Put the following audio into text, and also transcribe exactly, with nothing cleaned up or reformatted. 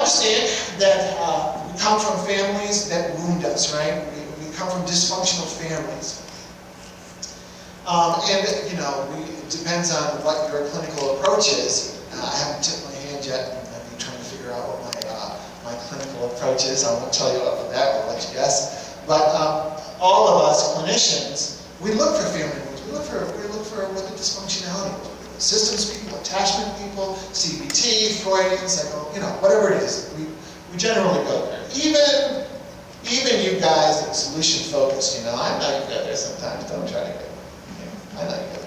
understand that uh, we come from families that wound us, right? We, we come from dysfunctional families. Um, and, you know, we, it depends on what your clinical approach is. Uh, I haven't tipped my hand yet. I've been trying to figure out what my, uh, my clinical approach is. I won't tell you about that. I'll let you guess. But um, all of us clinicians, we look for family wounds. We look for, we look for what the dysfunctionality is. Systems people, attachment people, C B T, Freudian, psycho, you know, whatever it is. We, we generally go there. Even, even you guys that solution focused, you know, I know you go there sometimes. Don't try to go. I know you go